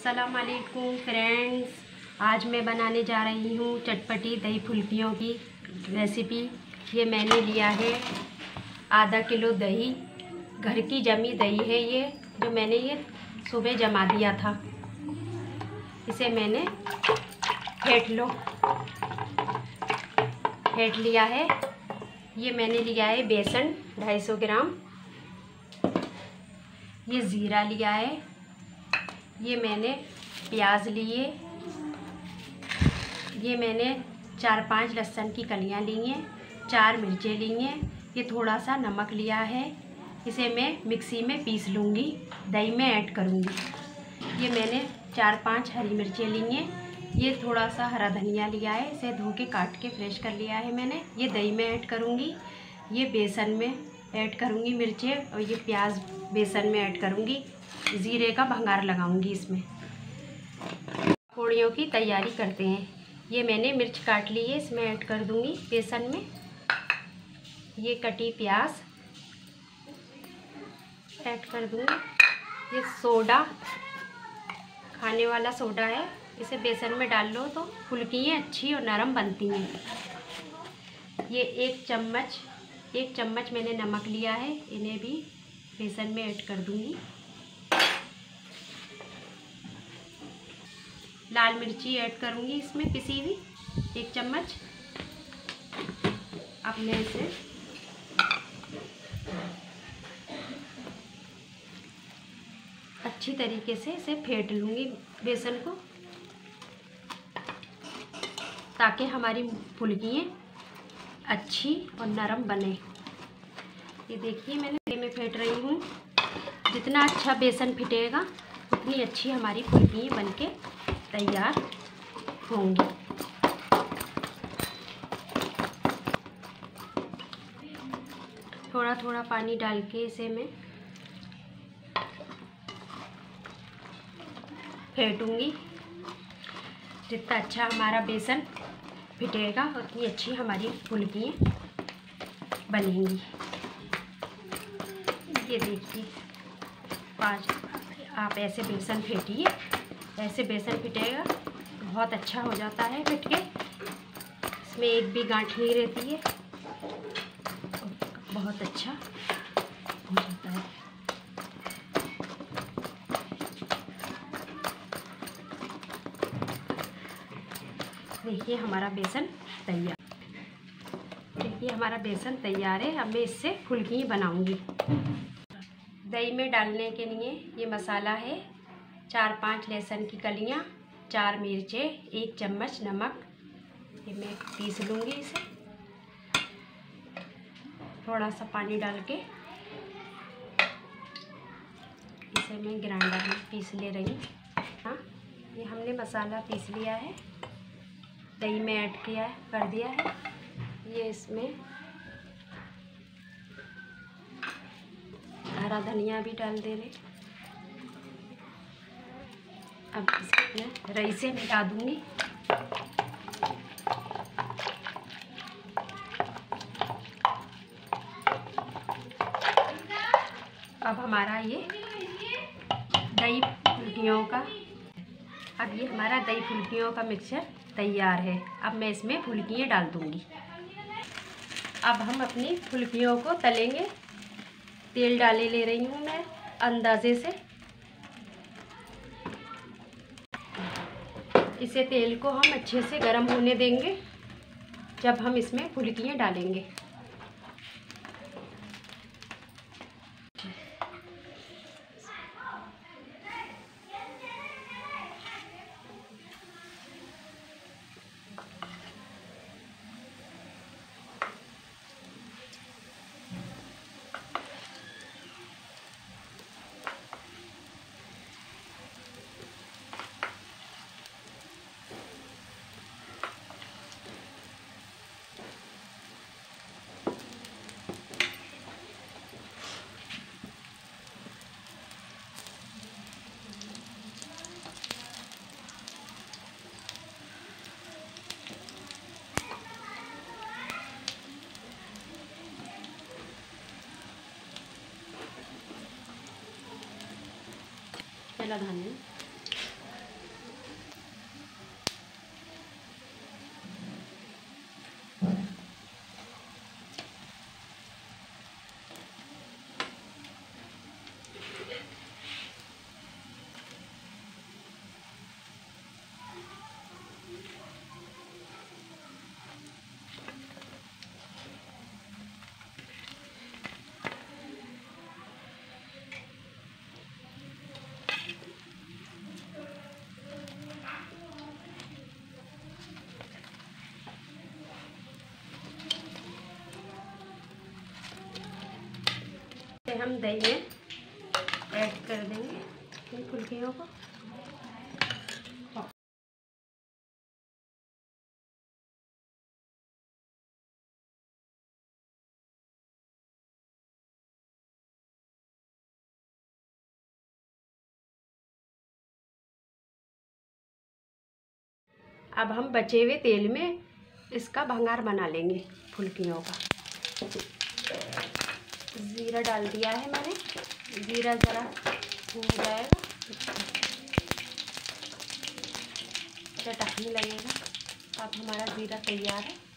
अस्सलाम वालेकुम फ्रेंड्स। आज मैं बनाने जा रही हूँ चटपटी दही फुल्कियों की रेसिपी। ये मैंने लिया है आधा किलो दही, घर की जमी दही है ये, जो मैंने ये सुबह जमा दिया था। इसे मैंने फेंट लिया है। ये मैंने लिया है बेसन 250 ग्राम, ये ज़ीरा लिया है, ये मैंने प्याज लिए, ये मैंने 4-5 लहसुन की कलियां ली हैं, 4 मिर्चें ली हैं, ये थोड़ा सा नमक लिया है। इसे मैं मिक्सी में पीस लूँगी, दही में ऐड करूँगी। ये मैंने 4-5 हरी मिर्चें ली हैं, ये थोड़ा सा हरा धनिया लिया है, इसे धो के काट के फ्रेश कर लिया है मैंने। ये दही में ऐड करूँगी, ये बेसन में ऐड करूँगी मिर्चें, और ये प्याज बेसन में ऐड करूँगी। ज़ीरे का भंगार लगाऊंगी इसमें। पकौड़ियों की तैयारी करते हैं। ये मैंने मिर्च काट ली है, इसमें ऐड कर दूंगी बेसन में। ये कटी प्याज ऐड कर दूंगी। ये सोडा, खाने वाला सोडा है, इसे बेसन में डाल लो तो फुल्कियाँ अच्छी और नरम बनती हैं। ये एक चम्मच मैंने नमक लिया है, इन्हें भी बेसन में ऐड कर दूंगी। लाल मिर्ची ऐड करूँगी इसमें पिसी हुई 1 चम्मच। अब मैं इसे अच्छी तरीके से इसे फेंट लूँगी बेसन को, ताकि हमारी फुल्कियाँ अच्छी और नरम बने। ये देखिए मैं फेंट रही हूँ। जितना अच्छा बेसन फिटेगा उतनी अच्छी हमारी फुल्कियाँ बनके तैयार होंगी। थोड़ा थोड़ा पानी डाल के इसे मैं फेंटूंगी। जितना अच्छा हमारा बेसन फिटेगा उतनी अच्छी हमारी फुल्कियाँ बनेंगी। ये देखिए, आप ऐसे बेसन फेंटिए, ऐसे बेसन फिटेगा बहुत अच्छा हो जाता है फिट के। इसमें एक भी गांठ नहीं रहती है, बहुत अच्छा हो जाता है। देखिए हमारा बेसन तैयार। देखिए हमारा बेसन तैयार है। अब मैं इससे फुल्की बनाऊंगी। दही में डालने के लिए ये मसाला है: 4-5 लहसुन की कलियां, 4 मिर्चें, 1 चम्मच नमक। ये मैं पीस लूँगी इसे, थोड़ा सा पानी डाल के इसे मैं ग्राइंडर में पीस ले रही हूँ। हाँ, ये हमने मसाला पीस लिया है, दही में ऐड कर दिया है। ये इसमें हरा धनिया भी डाल दे रहे। अब इसे मैं रई से मिला दूँगी। अब हमारा ये दही फुल्कियों का मिक्सचर तैयार है। अब मैं इसमें फुल्कियाँ डाल दूँगी। अब हम अपनी फुल्कियों को तलेंगे। तेल डाले ले रही हूँ मैं अंदाजे से। इसे तेल को हम अच्छे से गर्म होने देंगे जब हम इसमें फुल्कियाँ डालेंगे। चला धान हम दही में ऐड कर देंगे इन फुल्कियों को। अब हम बचे हुए तेल में इसका भंगार बना लेंगे फुल्कियों का। ज़ीरा डाल दिया है मैंने, ज़ीरा ज़रा हो जाएगा चटकने लगेगा। अब हमारा ज़ीरा तैयार है।